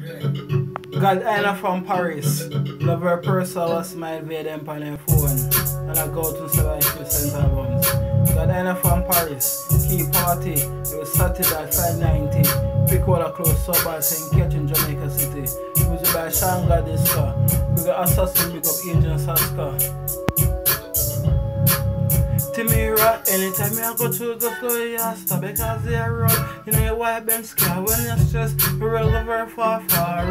God Hino from Paris. Love her person was smile via them on their phone. And I go to 70% albums. God Hino from Paris. Key party. It was Saturday 590. Pick all the close suburbs and catch in Jamaica City. Music by Shanga Disco. We got Assassin, big up Agent Saska. Timeria, anytime I go to the floor, you stop because they are roll. You know why been scared when you're stressed. You roll very far.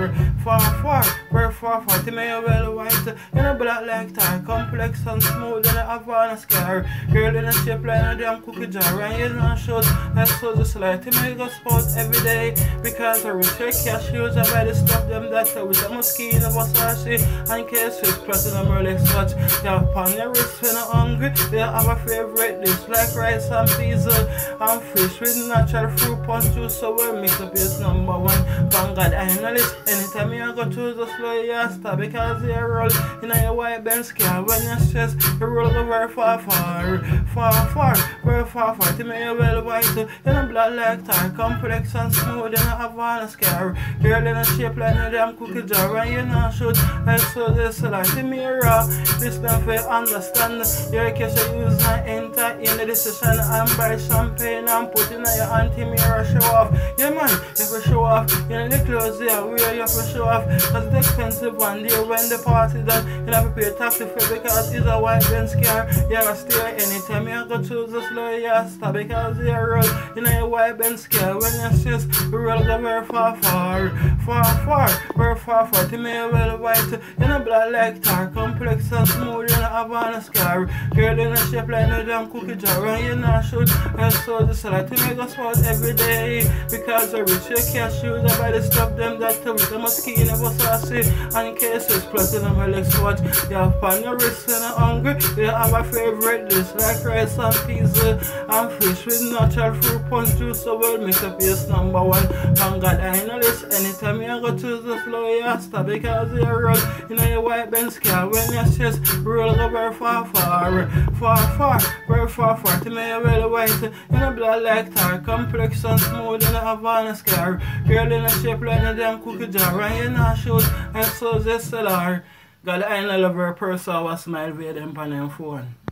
Timeria well white, you know black like tie, complex and smooth and I have on a scar. Girl in a shape like a damn cookie jar, and you know shoot. I saw just like Timeria go sports every day because I reach your cashews. I buy the stuff them that with a mosquito, Versace, and case with platinum Rolex watch. You have on your wrist when you're hungry. You have a favorite dish like rice and peas and fish with natural fruit punch juice, so we'll mix up is number one. Thank God Hino list. Anytime you go to the floor, you stop because you roll. You know your white been scared when you're stressed. You roll go very far. Timeria well white, you know blood like tie, complex and smooth, you know have on a scar. Girl in a shape like a damn cookie jar, and you know shoot. I saw this like Timeria. This not for understand. Your case you use and enter in the decision and buy champagne and put in your anti-mirror show off. Yeah man, you have to show off. You know the clothes there where you have to show off. Cause it's expensive one day when the party done. You have to pay tax for because it's a white Ben scare. You have to stay anytime you go to the slow, you have to stop because you roll. You know your white Ben scare when you just roll go very far. Timeria well white, you know black like tar, complex and smooth, you know have on a scar. Girl in a shape like no damn cookie jar, and you know shoot. I saw this like Timeria go sport every day because I reach your cashews. I buy the stuff them that with the mosquito, Versace, and cases platinum Rolex watch. You have on your wrist when you're hungry. You have a favorite dish like rice and peas and fish with natural fruit punch juice, so we'll mix up is number one. Thank God Hino list. Anytime you go to the floor, you stop because you roll. You know your white Ben scared when you just roll go very far. Timeria well white, you know blood like tar, complex and smooth, you know have on a scar. Girl in a shape like a damn cookie jar, and you know shoot. I saw this cellar. God Hino love her person was smile via them on their phone.